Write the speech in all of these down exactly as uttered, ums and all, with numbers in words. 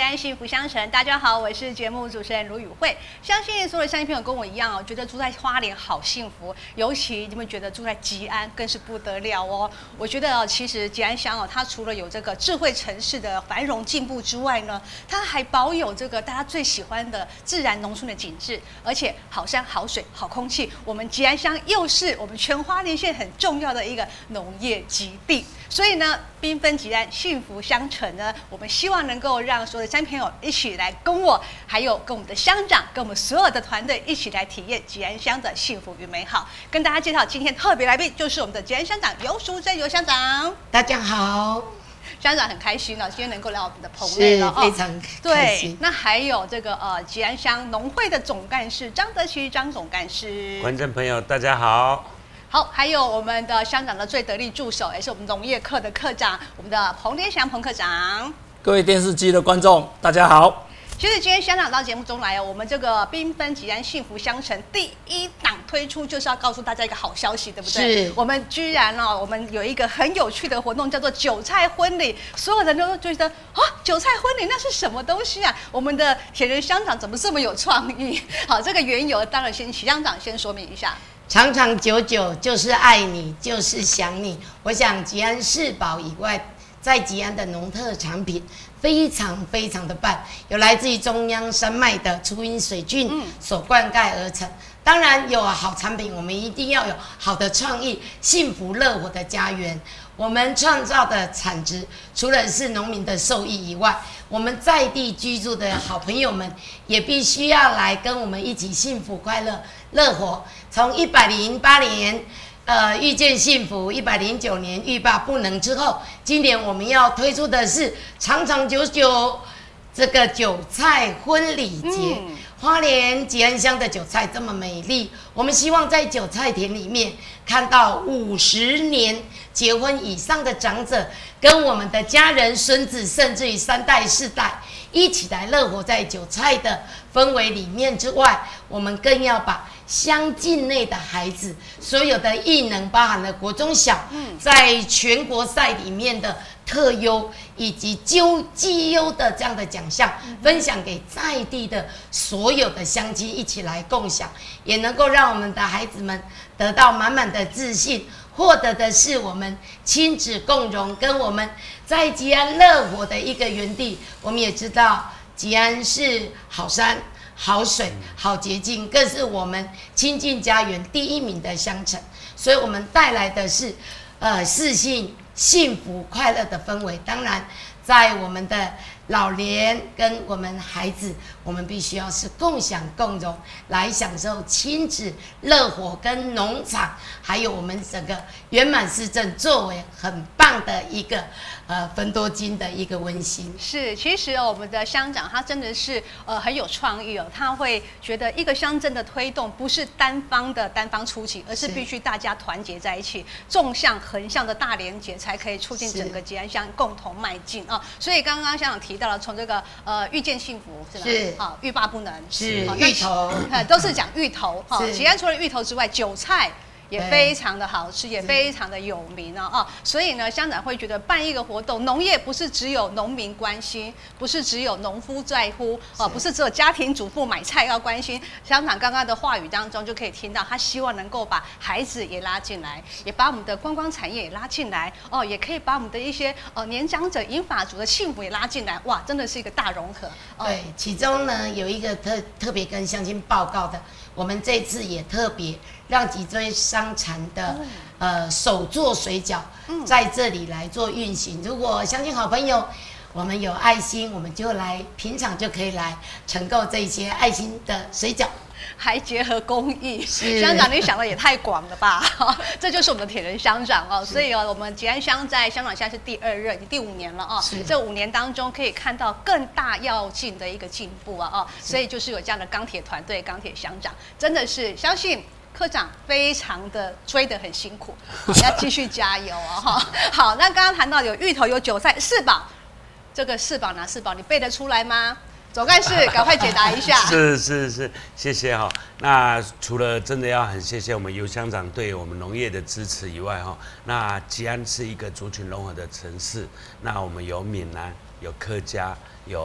安幸福乡城，大家好，我是节目主持人卢宇慧。相信所有的乡亲朋友跟我一样哦，觉得住在花莲好幸福，尤其你们觉得住在吉安更是不得了哦。我觉得哦，其实吉安乡哦，它除了有这个智慧城市的繁荣进步之外呢，它还保有这个大家最喜欢的自然农村的景致，而且好山好水好空气。我们吉安乡又是我们全花莲县很重要的一个农业基地，所以呢，缤纷吉安幸福乡城呢，我们希望能够让所有的乡亲朋友一起来跟我，还有跟我们的乡长，跟我们所有的团队一起来体验吉安乡的幸福与美好。跟大家介绍今天特别来宾，就是我们的吉安乡长游淑珍游乡长。 大家好， 乡长很开心了，今天能够来我们的棚内了， 非常开心。 对，那还有这个呃吉安乡农会的总干事张德祺张总干事。 观众朋友大家好。 好，还有我们的乡长的最得力助手，也是我们农业课的课长，我们的彭连祥彭科长。 各位电视机的观众，大家好。 其实今天乡长到节目中来哦，我们这个缤纷吉安幸福乡城第一档推出，就是要告诉大家一个好消息，对不对？ 是。 我们居然哦，我们有一个很有趣的活动，叫做韭菜婚礼。所有人都觉得啊，韭菜婚礼那是什么东西啊？我们的铁人乡长怎么这么有创意？好，这个缘由当然先请乡长先说明一下。 长长久久就是爱你，就是想你。我想吉安四宝以外，在吉安的农特产品非常非常的棒，有来自于中央山脉的初音水菌所灌溉而成。当然有好产品，我们一定要有好的创意，幸福乐活的家园。我们创造的产值，除了是农民的受益以外，我们在地居住的好朋友们也必须要来跟我们一起幸福快乐乐活。从一百零八年，呃，遇见幸福；一百零九年欲罢不能之后，今年我们要推出的是长长久久这个韭菜婚礼节。嗯、花莲吉安乡的韭菜这么美丽，我们希望在韭菜田里面看到五十年结婚以上的长者，跟我们的家人、孙子，甚至于三代四代一起来乐活在韭菜的氛围里面之外，我们更要把乡境内的孩子所有的艺能，包含了国中小，在全国赛里面的特优以及优绩优的这样的奖项，分享给在地的所有的乡亲一起来共享，也能够让我们的孩子们得到满满的自信，获得的是我们亲子共融，跟我们在吉安乐活的一个园地。我们也知道吉安是好山好水好洁净，更是我们亲近家园第一名的乡城，所以我们带来的是呃四性幸福快乐的氛围。当然在我们的老年跟我们孩子，我们必须要是共享共荣，来享受亲子乐活跟农场，还有我们整个圆满市政作为很棒的一个呃分多金的一个温馨。 是，其实哦，我们的乡长他真的是呃很有创意哦，他会觉得一个乡镇的推动不是单方的单方出击，而是必须大家团结在一起，纵向横向的大连结，才可以促进整个吉安乡共同迈进啊。所以刚刚乡长提到了，从这个呃遇见幸福是吧？ 是啊，欲罢不能是芋头， 都是讲芋头哈。吉安除了芋头之外，韭菜也非常的好吃，也非常的有名哦哦，所以呢，乡长会觉得办一个活动，农业不是只有农民关心，不是只有农夫在乎哦，不是只有家庭主妇买菜要关心。乡长刚刚的话语当中就可以听到，他希望能够把孩子也拉进来，也把我们的观光产业也拉进来哦，也可以把我们的一些呃年长者、银发族的幸福也拉进来，哇，真的是一个大融合。 哦、对，其中呢有一个特特别跟乡亲报告的，我们这次也特别让脊椎伤残的、嗯、呃手做水饺在这里来做运行。如果乡亲好朋友我们有爱心，我们就来平常就可以来承购这些爱心的水饺， 还结合公益。乡长你想的也太广了吧这就是我们的铁人乡长哦。所以哦，我们吉安乡在乡长现在是第二任，第五年了哦。这五年当中可以看到更大要进的一个进步啊哦。所以就是有这样的钢铁团队、钢铁乡长，真的是相信科长非常的追得很辛苦，要继续加油哦哈。好，那刚刚谈到有芋头、有韭菜，四宝，这个四宝哪四宝？你背得出来吗？总干事，赶快解答一下。 是是是，谢谢哈。那除了真的要很谢谢我们游乡长对我们农业的支持以外哈，那吉安是一个族群融合的城市。那我们有闽南，有客家，有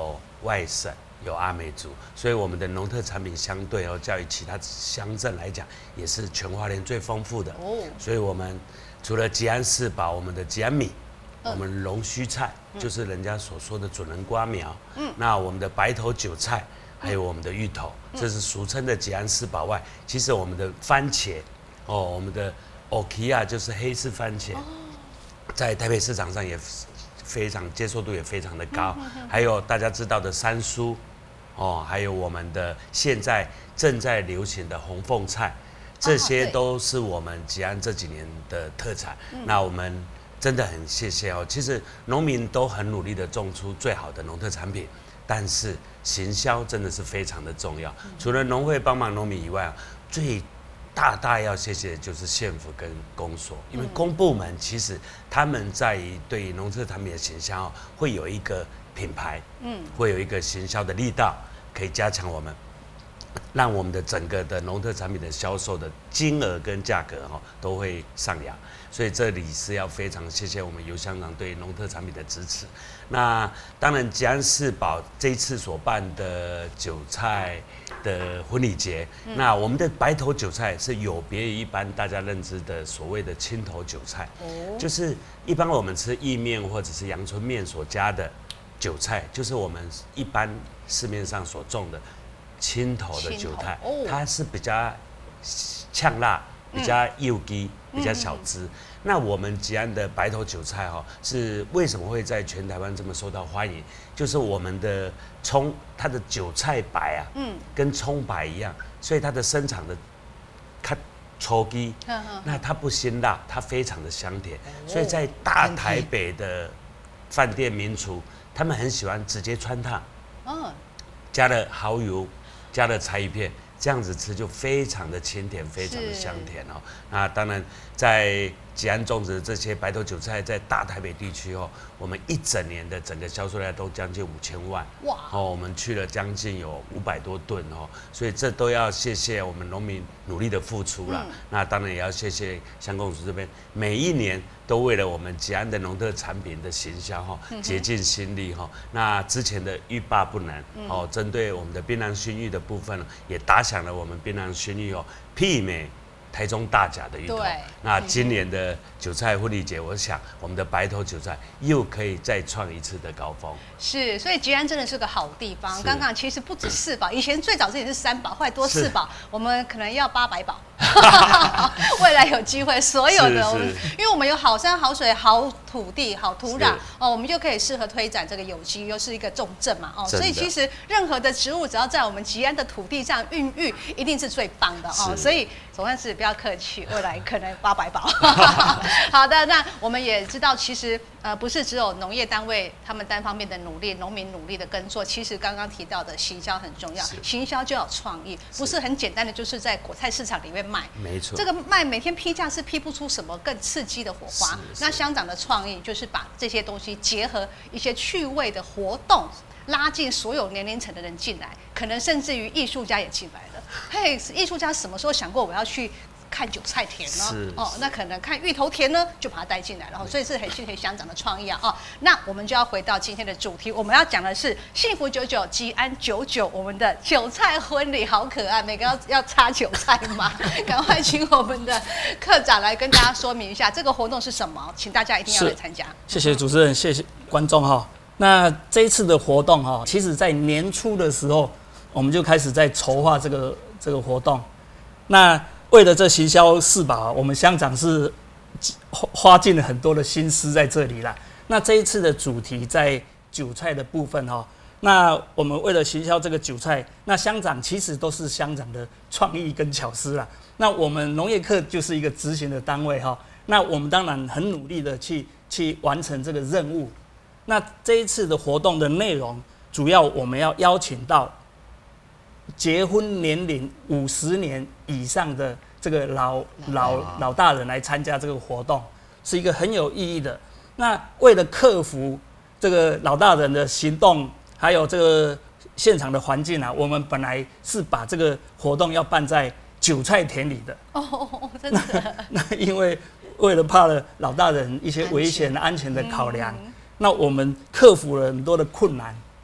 外省，有阿美族，所以我们的农特产品相对哦，较于其他乡镇来讲，也是全花莲最丰富的。哦，所以我们除了吉安四宝，我们的吉安米，嗯、我们龙须菜，嗯、就是人家所说的准人瓜苗。嗯，那我们的白头韭菜，还有我们的芋头，嗯、这是俗称的吉安四宝外，其实我们的番茄，哦，我们的 Okia 就是黑色番茄，哦、在台北市场上也非常接受度也非常的高。嗯、还有大家知道的山苏，哦，还有我们的现在正在流行的红凤菜。这些都是我们吉安这几年的特产。嗯、那我们真的很谢谢哦。其实农民都很努力的种出最好的农特产品，但是行销真的是非常的重要。嗯、除了农会帮忙农民以外，最大大要谢谢的就是县府跟公所，因为公部门其实他们在于对于农特产品的行销会有一个品牌，嗯，会有一个行销的力道，可以加强我们。让我们的整个的农特产品的销售的金额跟价格哈都会上扬，所以这里是要非常谢谢我们尤乡长对农特产品的支持。那当然吉安四宝这一次所办的韭菜的婚礼节，嗯、那我们的白头韭菜是有别于一般大家认知的所谓的青头韭菜，哦、就是一般我们吃意面或者是阳春面所加的韭菜，就是我们一般市面上所种的。青头的韭菜，哦、它是比较呛辣，比较幼基，嗯、比较小枝。嗯、那我们吉安的白头韭菜哈，是为什么会在全台湾这么受到欢迎？就是我们的葱，它的韭菜白啊，嗯，跟葱白一样，所以它的生长的它粗基，那它不辛辣，它非常的香甜，哦、所以在大台北的饭店名厨，他们很喜欢直接汆烫，嗯，加了蚝油。加了柴鱼片，这样子吃就非常的清甜，非常的香甜哦。那当然，在吉安种植的这些白头韭菜，在大台北地区哦，我们一整年的整个销售量都将近五千万。哇！哦，我们去了将近有五百多吨哦，所以这都要谢谢我们农民努力的付出啦。嗯、那当然也要谢谢乡公所这边，每一年都为了我们吉安的农特产品的行销哈，竭尽心力哈。那之前的欲罢不能哦，针对我们的槟榔熏芋的部分呢，也打响了我们槟榔熏芋哦，媲美台中大甲的芋头。那今年的韭菜婚礼节，我想我们的白头韭菜又可以再创一次的高峰。 是，所以吉安真的是个好地方。刚刚其实不止四宝，以前最早这里是三宝，后来多四宝，我们可能要八百宝。未来有机会，所有的我们，因为我们有好山好水、好土地、好土壤哦，我们就可以适合推展这个有机，又是一个重镇嘛哦，所以其实任何的植物只要在我们吉安的土地上孕育，一定是最棒的哦。所以总算是不要客气，未来可能八百宝。好的，那我们也知道，其实呃不是只有农业单位他们单方面的努力，农民努力的耕作，其实刚刚提到的行销很重要，行销就要有创意，不是很简单的就是在果菜市场里面卖。 没错， 这个卖每天批价是批不出什么更刺激的火花。那乡长的创意就是把这些东西结合一些趣味的活动，拉进所有年龄层的人进来，可能甚至于艺术家也进来了。嘿，艺术家什么时候想过我要去看韭菜田呢？哦，那可能看芋头田呢，就把它带进来了。所以是很谢谢乡长的创意啊！哦，那我们就要回到今天的主题，我们要讲的是幸福九九吉安九九，我们的韭菜婚礼好可爱，每个要要插韭菜嘛，赶快请我们的科长来跟大家说明一下这个活动是什么，请大家一定要来参加。 谢谢主持人，谢谢观众哈。那这一次的活动哈，其实在年初的时候，我们就开始在筹划这个这个活动。那为了这行销四宝，我们乡长是花尽了很多的心思在这里啦。那这一次的主题在韭菜的部分哈，那我们为了行销这个韭菜，那乡长其实都是乡长的创意跟巧思啦。那我们农业课就是一个执行的单位哈，那我们当然很努力的去去完成这个任务。那这一次的活动的内容，主要我们要邀请到结婚年龄五十年以上的这个老老老大人来参加这个活动，是一个很有意义的。那为了克服这个老大人的行动，还有这个现场的环境啊，我们本来是把这个活动要办在韭菜田里的。 哦，真的。 那, 那因为为了怕了老大人一些危险安全的考量，嗯、那我们克服了很多的困难。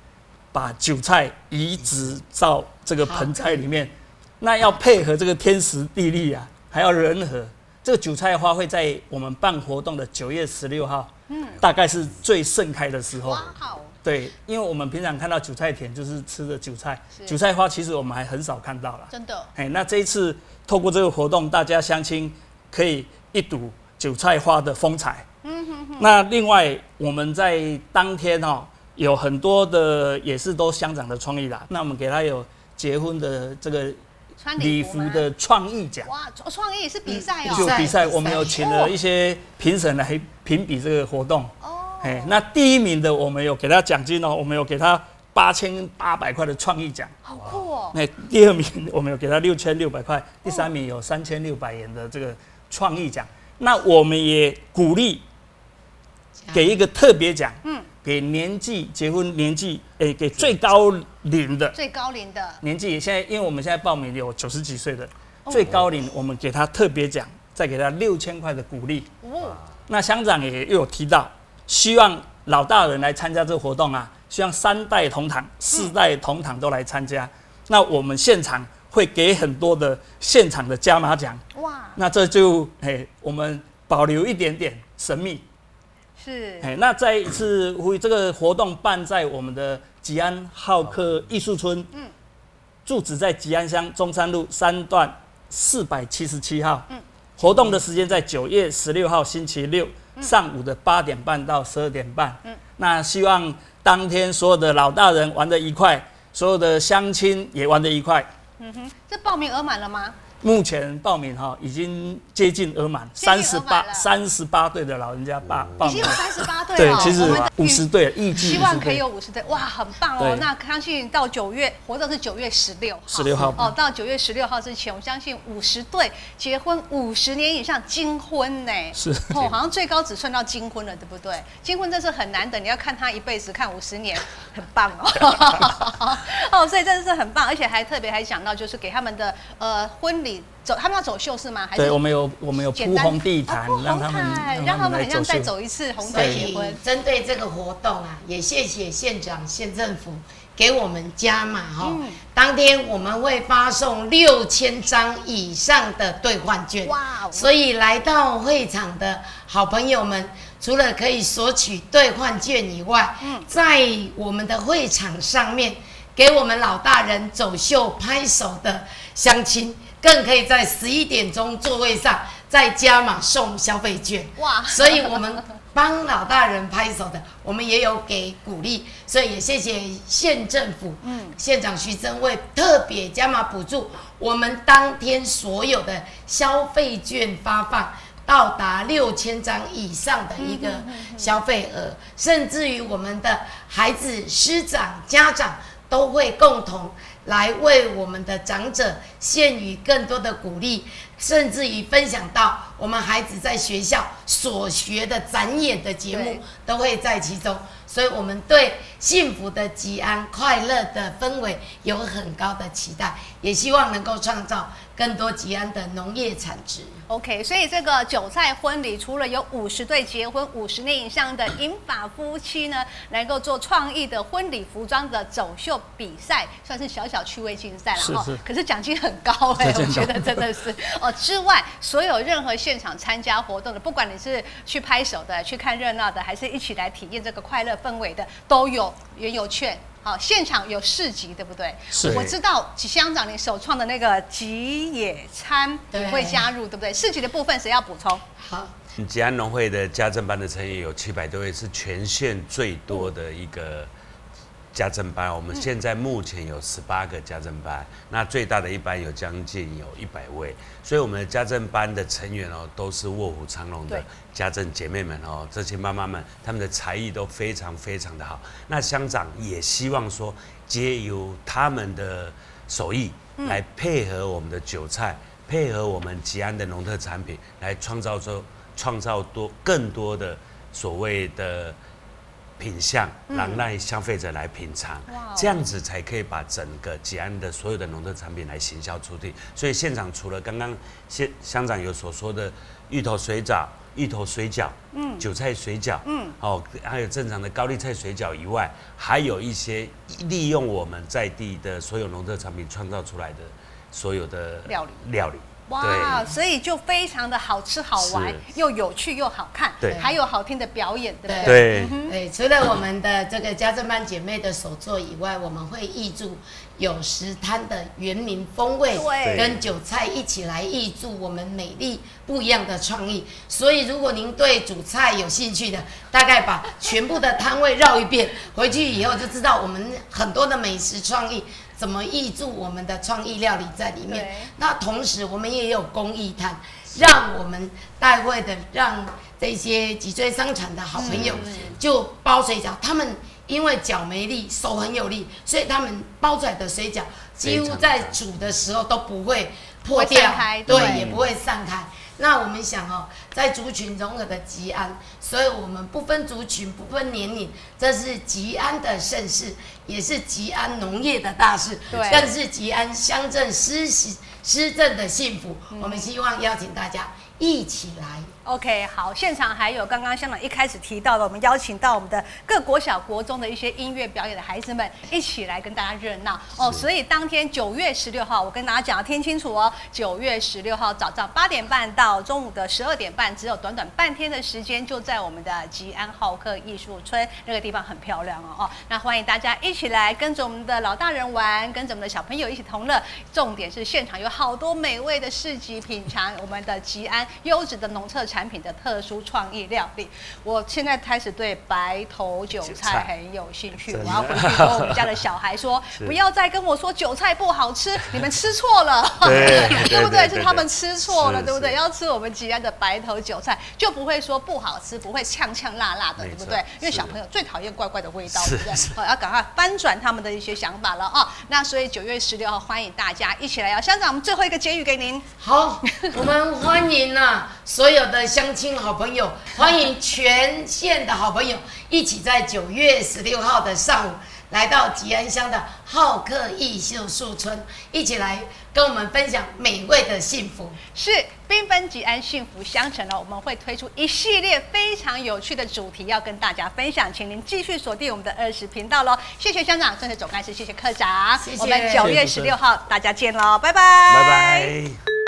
把韭菜移植到这个盆栽里面，那要配合这个天时地利啊，还要人和。这个韭菜花会在我们办活动的九月十六号，嗯，大概是最盛开的时候。哇，好。对，因为我们平常看到韭菜田就是吃的韭菜，韭菜花其实我们还很少看到了。 真的。 哎，那这一次透过这个活动，大家乡亲可以一睹韭菜花的风采。嗯哼哼。那另外我们在当天哦，有很多的也是都乡长的创意啦。那我们给他有结婚的这个。礼服的创意奖哇，创意是比赛哦， 就比赛，我们有请了一些评审来评比这个活动。哦，哎，那第一名的我们有给他奖金哦，我们有给他八千八百块的创意奖， 好酷哦。 那第二名我们有给他六千六百块，第三名有三千六百元的这个创意奖。那我们也鼓励给一个特别奖，嗯。给年纪结婚年纪，诶、欸，给最高龄的， 最高龄的年纪，现在因为我们现在报名有九十几岁的，哦、最高龄我们给他特别奖，再给他六千块的鼓励。哦，那乡长也又有提到，希望老大人来参加这个活动啊，希望三代同堂、四代同堂都来参加。嗯、那我们现场会给很多的现场的加码奖。哇，那这就诶、欸，我们保留一点点神秘。 是， 哎，那再一次呼吁，这个活动办在我们的吉安浩克艺术村，嗯，住址在吉安乡中山路三段四百七十七号，嗯，活动的时间在九月十六号星期六、嗯、上午的八点半到十二点半，嗯，那希望当天所有的老大人玩得愉快，所有的乡亲也玩得愉快。 嗯哼，这报名额满了吗？ 目前报名哈已经接近额满，三十八三十八队的老人家报报名， 已经有三十八队了。对，其实五十队，预计希望可以有五十队，哇，很棒哦！那相信到九月活动是九月十六号， 十六号哦，到九月十六号之前，我相信五十队结婚五十年以上金婚呢， 是哦，好像最高只算到金婚了，对不对？金婚这是很难的，你要看他一辈子，看五十年，很棒哦。哦，所以真的是很棒，而且还特别还讲到，就是给他们的呃婚礼。走，他们要走秀是吗？还是对，我们有我们有铺红地毯， 哦、让他们让他们很像再走一次红毯结婚。 针对这个活动啊，也谢谢县长、县政府给我们加码哈、哦。嗯、当天我们会发送六千张以上的兑换券，哇！所以来到会场的好朋友们，除了可以索取兑换券以外，嗯、在我们的会场上面给我们老大人走秀拍手的乡亲。更可以在十一点钟座位上再加码送消费券哇！所以我们帮老大人拍手的，我们也有给鼓励，所以也谢谢县政府，嗯，县长徐增卫特别加码补助我们当天所有的消费券发放。到达六千张以上的一个消费额，甚至于我们的孩子、师长、家长都会共同来为我们的长者献予更多的鼓励，甚至于分享到我们孩子在学校所学的展演的节目都会在其中，所以我们对幸福的吉安、快乐的氛围有很高的期待，也希望能够创造更多吉安的农业产值。 OK， 所以这个韭菜婚礼除了有五十对结婚五十年以上的银发夫妻呢，能够做创意的婚礼服装的走秀比赛，算是小小趣味竞赛了哈。可是奖金很高哎、欸，我觉得真的是哦。之外，所有任何现场参加活动的，不管你是去拍手的、去看热闹的，还是一起来体验这个快乐氛围的，都有原油券。好，现场有市集，对不对？ 是。 我知道乡长你首创的那个吉野餐也会加入，对不对？市集的部分谁要补充？ 好， 吉安农会的家政班的成员有七百多位，是全县最多的一个家政班。我们现在目前有十八个家政班，那最大的一班有将近有一百位，所以我们的家政班的成员哦，都是卧虎藏龙的家政姐妹们哦，这些妈妈们，她们的才艺都非常非常的好。那乡长也希望说，借由他们的手艺来配合我们的韭菜，配合我们吉安的农特产品，来创造出创造多更多的所谓的品相，让让消费者来品尝，嗯、这样子才可以把整个吉安的所有的农特产品来行销出去。所以现场除了刚刚县乡长有所说的芋头水饺、芋头水饺、嗯，韭菜水饺，嗯，哦，还有正常的高丽菜水饺以外，还有一些利用我们在地的所有农特产品创造出来的所有的料理料理。 哇，所以就非常的好吃好玩，又有趣又好看，对，还有好听的表演，对不对？ 对， 对，除了我们的这个家政班姐妹的手作以外，我们会挹注有时摊的原民风味，跟韭菜一起来挹注我们美丽不一样的创意。所以，如果您对煮菜有兴趣的，大概把全部的摊位绕一遍，回去以后就知道我们很多的美食创意。怎么挹注我们的创意料理在里面？那同时我们也有公益摊，让我们带会的让这些脊椎伤残的好朋友就包水饺，他们因为脚没力，手很有力，所以他们包出来的水饺几乎在煮的时候都不会破掉，对，也不会散开。那我们想哦，在族群融合的吉安，所以我们不分族群、不分年龄，这是吉安的盛事，也是吉安农业的大事，更是吉安乡镇施施政的幸福。嗯、我们希望邀请大家一起来。 OK， 好，现场还有刚刚乡长一开始提到的，我们邀请到我们的各国小国中的一些音乐表演的孩子们一起来跟大家热闹哦。所以当天九月十六号，我跟大家讲要听清楚哦，九月十六号早上八点半到中午的十二点半，只有短短半天的时间，就在我们的吉安浩克艺术村那个地方，很漂亮哦哦。那欢迎大家一起来跟着我们的老大人玩，跟着我们的小朋友一起同乐。重点是现场有好多美味的市集品尝，我们的吉安优质的农特产品的特殊创意料理。我现在开始对白头韭菜很有兴趣，我要回去跟我们家的小孩说，不要再跟我说韭菜不好吃，你们吃错了，对, 对不对？是他们吃错了，对不对？要吃我们吉安的白头韭菜，就不会说不好吃，不会呛呛辣辣的，对不对？因为小朋友最讨厌怪怪的味道，对不对？好，要赶快翻转他们的一些想法了啊！那所以九月十六号，欢迎大家一起来哦。乡长，我们最后一个结语给您。 好，我们欢迎啊所有的乡亲好朋友，欢迎全县的好朋友一起在九月十六号的上午来到吉安乡的浩克艺术树村，一起来跟我们分享美味的幸福。 是缤纷吉安幸福乡城呢，我们会推出一系列非常有趣的主题要跟大家分享，请您继续锁定我们的二十频道喽。谢谢乡长，郑总干事，谢谢科长， 谢谢。 我们九月十六号大家见喽，拜拜， 拜拜。